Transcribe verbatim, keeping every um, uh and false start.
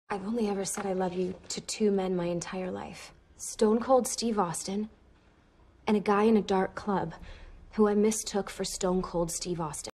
I've only ever said I love you to two men my entire life. Stone Cold Steve Austin and a guy in a dark club who I mistook for Stone Cold Steve Austin.